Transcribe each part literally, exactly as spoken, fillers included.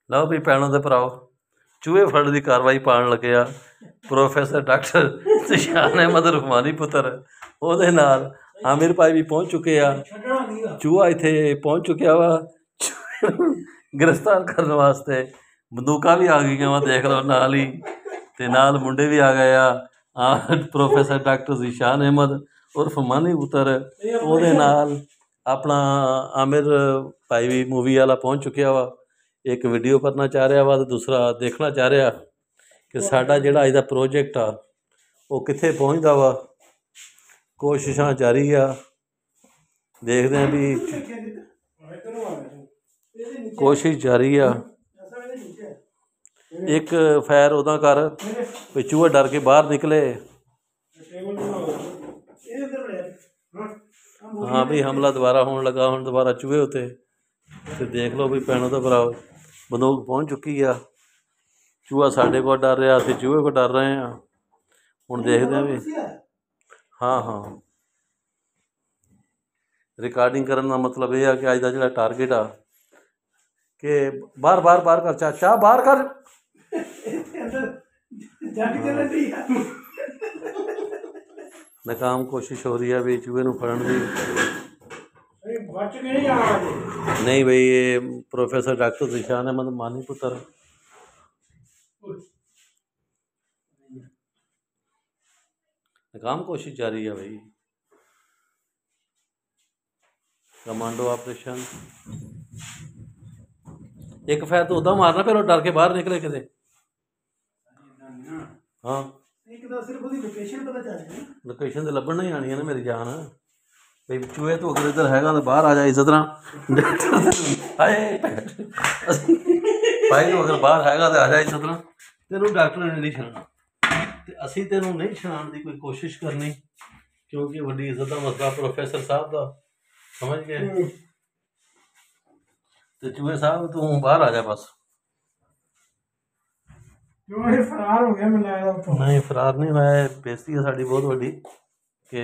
ਲਓ ਵੀ ਭੈਣੋ ਤੇ ਭਰਾਓ, ਚੂਹੇ ਫੜਨ ਦੀ ਕਾਰਵਾਈ ਪਾਉਣ ਲੱਗਿਆ ਪ੍ਰੋਫੈਸਰ ਡਾਕਟਰ ਜ਼ਿਸ਼ਾਨ ਅਹਿਮਦ ਰੁਹਮਾਨੀ ਪੁੱਤਰ। ਉਹਦੇ ਨਾਲ ਆਮਿਰ ਭਾਈ ਵੀ ਪਹੁੰਚ ਚੁੱਕੇ ਆ। ਚੂਹਾ ਇੱਥੇ ਪਹੁੰਚ ਚੁੱਕਿਆ ਵਾ ਚੂਹੇ ਨੂੰ ਗ੍ਰਿਫਤਾਰ ਕਰਨ ਵਾਸਤੇ। ਬੰਦੂਕਾਂ ਵੀ ਆ ਗਈਆਂ ਵਾ, ਦੇਖ ਲਓ ਨਾਲ ਹੀ, ਅਤੇ ਨਾਲ ਮੁੰਡੇ ਵੀ ਆ ਗਏ ਆ। ਆ ਪ੍ਰੋਫੈਸਰ ਡਾਕਟਰ ਜ਼ਿਸ਼ਾਨ ਅਹਿਮਦ ਉਰਫ ਮਾਨੀ ਪੁੱਤਰ, ਉਹਦੇ ਨਾਲ ਆਪਣਾ ਆਮਿਰ ਭਾਈ ਵੀ ਮੂਵੀ ਵਾਲਾ ਪਹੁੰਚ ਚੁੱਕਿਆ ਵਾ। ਇੱਕ ਵੀਡੀਓ ਕਰਨਾ ਚਾਹ ਰਿਹਾ ਵਾ ਅਤੇ ਦੂਸਰਾ ਦੇਖਣਾ ਚਾਹ ਰਿਹਾ ਕਿ ਸਾਡਾ ਜਿਹੜਾ ਅੱਜ ਦਾ ਪ੍ਰੋਜੈਕਟ ਆ ਉਹ ਕਿੱਥੇ ਪਹੁੰਚਦਾ ਵਾ। ਕੋਸ਼ਿਸ਼ਾਂ ਜਾਰੀ ਆ, ਦੇਖਦੇ ਹਾਂ ਵੀ ਕੋਸ਼ਿਸ਼ ਜਾਰੀ ਆ। ਇੱਕ ਫੈਰ ਉਦਾਂ ਕਰ ਵੀ ਚੂਹਾ ਡਰ ਕੇ ਬਾਹਰ ਨਿਕਲੇ। ਹਾਂ ਵੀ ਹਮਲਾ ਦੁਬਾਰਾ ਹੋਣ ਲੱਗਾ ਹੁਣ ਦੁਬਾਰਾ ਚੂਹੇ ਉੱਤੇ। ਅਤੇ ਦੇਖ ਲਓ ਵੀ ਭੈਣੋ ਤਾਂ ਭਰਾਓ, ਬੰਦੂਕ ਪਹੁੰਚ ਚੁੱਕੀ ਆ। ਚੂਹਾ ਸਾਡੇ ਕੋਲ ਡਰ ਰਿਹਾ, ਅਸੀਂ ਚੂਹੇ ਕੋਲ ਡਰ ਰਹੇ ਹਾਂ। ਹੁਣ ਦੇਖਦੇ ਹਾਂ ਵੀ ਹਾਂ ਹਾਂ ਰਿਕਾਰਡਿੰਗ ਕਰਨ ਦਾ ਮਤਲਬ ਇਹ ਆ ਕਿ ਅੱਜ ਦਾ ਜਿਹੜਾ ਟਾਰਗੇਟ ਆ ਕਿ ਬਾਹਰ ਬਾਹਰ ਬਾਹਰ ਕਰ ਚਾਚਾ ਬਾਹਰ ਕਰ। ਨਾਕਾਮ ਕੋਸ਼ਿਸ਼ ਹੋ ਰਹੀ ਹੈ ਵੀ ਚੂਹੇ ਨੂੰ ਫੜਨ ਦੀ। ਨਹੀਂ ਬਈ ਇਹ ਪ੍ਰੋਫੈਸਰ ਡਾਕਟਰ ਜ਼ਿਸ਼ਾਨ ਅਹਿਮਦ ਮਾਨੀ ਪੁੱਤਰ ਨਾਕਾਮ ਕੋਸ਼ਿਸ਼ ਜਾਰੀ ਹੈ ਬਈ। ਕਮਾਂਡੋ ਆਪਰੇਸ਼ਨ ਇੱਕ ਫੈਰ ਤਾਂ ਉੱਦਾਂ ਮਾਰਨਾ ਫਿਰ ਉਹ ਡਰ ਕੇ ਬਾਹਰ ਨਿਕਲੇ ਕਿਤੇ। ਹਾਂ ਲੋਕੇਸ਼ਨ ਤਾਂ ਲੱਭਣ ਨਹੀਂ ਆਉਣੀ ਹੈ ਨਾ ਮੇਰੀ ਜਾਨ। ਬਈ ਚੂਹੇ ਤੋਂ ਅਗਰ ਇੱਧਰ ਹੈਗਾ ਤਾਂ ਬਾਹਰ ਆ ਜਾ ਇਸੇ ਤਰ੍ਹਾਂ। ਹਾਏ ਭਾਈ ਨੂੰ ਅਗਰ ਬਾਹਰ ਹੈਗਾ ਤਾਂ ਆ ਜਾ ਇਸੇ ਤਰ੍ਹਾਂ। ਤੈਨੂੰ ਡਾਕਟਰ ਨੇ ਨਹੀਂ ਛੱਡਣਾ ਅਤੇ ਅਸੀਂ ਤੈਨੂੰ ਨਹੀਂ ਛਡਾਉਣ ਦੀ ਕੋਈ ਕੋਸ਼ਿਸ਼ ਕਰਨੀ, ਕਿਉਂਕਿ ਵੱਡੀ ਇੱਜ਼ਤ ਦਾ ਮਸਲਾ ਪ੍ਰੋਫੈਸਰ ਸਾਹਿਬ ਦਾ, ਸਮਝ ਗਏ। ਅਤੇ ਚੂਹੇ ਸਾਹਿਬ ਤੂੰ ਬਾਹਰ ਆ ਜਾ ਬਸ। ਫਰਾਰ ਹੋ ਗਿਆ ਮੈਨੂੰ ਲੱਗਦਾ ਉੱਥੋਂ। ਨਹੀਂ ਫਰਾਰ ਨਹੀਂ ਹੋਇਆ। ਬੇਇੱਜ਼ਤੀ ਹੈ ਸਾਡੀ ਬਹੁਤ ਵੱਡੀ ਕਿ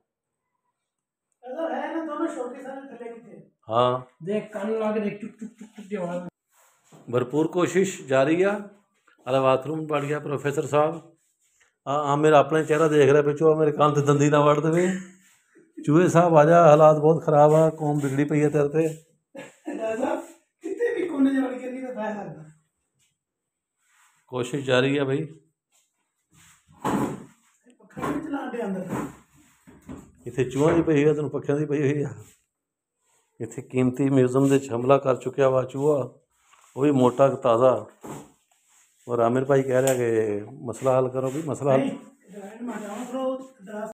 हाँ देख कान लगा के देख चुप चुप चुप चुप की आवाज। भरपूर कोशिश जारी आ। अरे बाथरूम बढ़ गया प्रोफेसर साहब। हाँ हाँ मेरा अपने चेहरा देख रहा है पिछो मेरे कान से दंदी ना वड़ दे। चूहे साहब आजा, हालात बहुत खराब है, कौम बिगड़ी पई है तेरे ते। कोशिश जारी है भाई। इत्थे चूहों की पई है, तेन पक्षियों की पई हुई है। इत्थे कीमती म्यूजियम दे हमला कर चुकिया वा चूहा, वो भी मोटा ताज़ा। और आमिर भाई कह रहा कि मसला हल करो भी, मसला हल